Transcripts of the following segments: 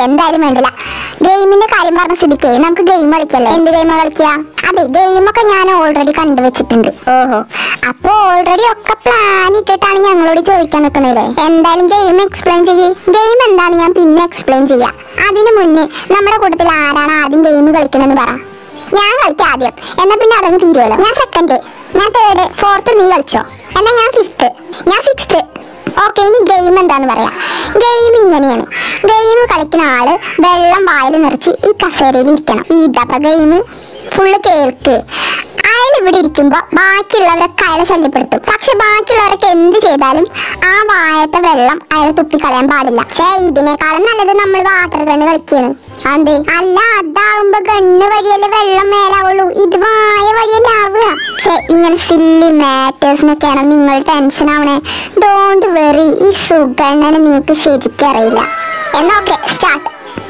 എന്തായാലും വേണ്ടില്ല. ഗെയിമിന്റെ കാര്യം പറഞ്ഞ സ്ഥിതിക്ക് നമുക്ക് ഗെയിം കളിക്കല്ലേ? എന്ത് ഗെയിമാ കളിക്കുക? അതെ, ഗെയിമൊക്കെ ഞാൻ ഓൾറെഡി കണ്ടുവച്ചിട്ടുണ്ട്. ഓഹോ, അപ്പൊ ഓൾറെഡി ഒക്കെ പ്ലാൻ ഇട്ടിട്ടാണ് ഞങ്ങളോട് ചോദിക്കാൻ നിൽക്കുന്നില്ലേ? എന്തായാലും ഗെയിം എക്സ്പ്ലെയിൻ ചെയ്യേ. ഗെയിം എന്താന്ന് ഞാൻ പിന്നെ എക്സ്പ്ലെയിൻ ചെയ്യാം. അതിനു മുന്നേ നമ്മുടെ കൂട്ടത്തിൽ ആരാണ് ആദ്യം ഗെയിം കളിക്കണമെന്ന് പറ. ഞാൻ കളിക്കാം ആദ്യം, എന്നാ പിന്നെ അതങ്ങ് തീരുമല്ലോ. ഞാൻ സെക്കൻഡ്, ഞാൻ തേർഡ്, ഫോർത്ത് നീ കളിച്ചോ. എന്നാ ഞാൻ ഫിഫ്ത്ത്, ഞാൻ സിക്സ്ത്. ഓക്കെ, ഇനി ഗെയിം എന്താന്ന് പറയാം. ഗെയിം ഇങ്ങനെയാണ്. ഗെയിം കളിക്കുന്ന ആള് വെള്ളം വായിൽ നിറച്ച് ഈ കസേരയിൽ ഇരിക്കണം. ഇതപ്പ ഗെയിം ഫുള്ള് കേൾക്ക്. അയാൾ ഇവിടെ ഇരിക്കുമ്പോൾ ബാക്കിയുള്ളവരൊക്കെ അയാളെ ശല്യപ്പെടുത്തും. പക്ഷെ ബാക്കിയുള്ളവരൊക്കെ എന്ത് ചെയ്താലും ആ വായത്തെ വെള്ളം അയാൾ തുപ്പിക്കളയാൻ പാടില്ല. ഇതിനേക്കാളും നല്ലത് നമ്മൾ വാട്ടർ ഗണ്ണ് കളിക്കാണ്. അതെ, അല്ല അതാവുമ്പോ ഗണ്ണ് വഴിയല്ലേ വെള്ളം മേലാവുള്ളൂ, ഇത് വായ വഴിയല്ലേ ആവുക. ഇങ്ങനെ സില്ലി മാറ്റേഴ്സിനൊക്കെയാണ് നിങ്ങൾ ടെൻഷൻ ആവണേ. ഡോണ്ട് വെറി, ഈ സുഗണ്ണനെ നിങ്ങൾക്ക് ശരിക്കും അറിയില്ല. എന്നാ ഓക്കെ, സ്റ്റാർട്ട്.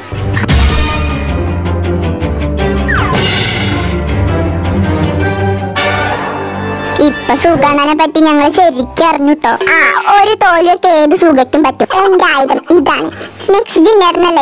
ഇപ്പൊ സുഗണ്ണനെ പറ്റി ഞങ്ങൾ ശരിക്കും അറിഞ്ഞുട്ടോ. ഒരു തോൽവിയൊക്കെ ഏത് സുഖയ്ക്കും പറ്റും. എന്റെ ആയുധം ഇതാണ്. നെക്സ്റ്റ് ജിന്നേട്ടനല്ലേ?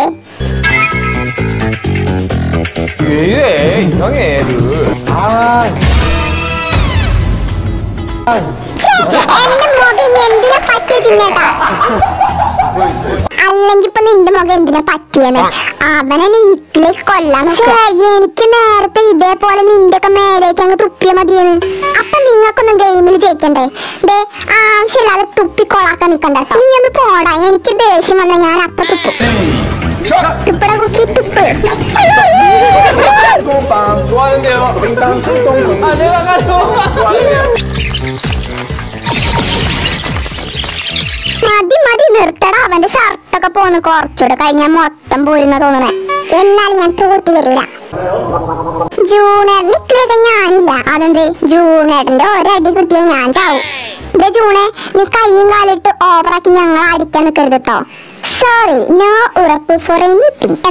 എന്റെ മുഖം എന്തിനാ പറ്റിയ ജിന്നേട്ടാ? അല്ലെങ്കിൽ ഇപ്പൊ നിന്റെ മുഖം എന്തിനാ പറ്റിയെന്ന്? അവനെ നീക്കിലേക്ക് കൊല്ലാൻ. എനിക്ക് നേരത്തെ ഇതേപോലെ നിന്റെ ഒക്കെ മേലേക്ക് അങ്ങ് തുപ്പിയ മതിയെന്ന്. അപ്പൊ നിങ്ങൾക്കൊന്നും ഗെയിമിൽ ജയിക്കണ്ടേ? ദേ, ആവശ്യമില്ലാതെ തുപ്പി കൊളാക്കാൻ നിക്കണ്ട. നീ ഒന്ന് പോടാ, എനിക്ക് ദേഷ്യം വന്ന ഞാൻ അപ്പൊ തുപ്പും. തുപ്പട കുക്കി തുപ്പ്. മതി മതി, നിർത്തടാ. അവന്റെ ഷർട്ടൊക്കെ പോന്ന് കുറച്ചുകൂടെ കഴിഞ്ഞാൽ മൊത്തം പോരുന്ന തോന്നണേ. എന്നാലും ഞാൻ തോറ്റു വരില്ല. ജൂണേട്ടൻ നിക്കിലേക്ക് ഞാനില്ല. അതെന്തേ? ജൂണേട്ടന്റെ ഒരടി കിട്ടിയ ഞാൻ ചാവും. ഇതേ ജൂണേ, നീ കയ്യും കാലിട്ട് ഓവറാക്കി ഞങ്ങളെ അടിക്കാൻ നിൽക്കരുത് കേട്ടോ. സോറി, നോ ഉറപ്പ് ഫോർ എനിത്തിങ്.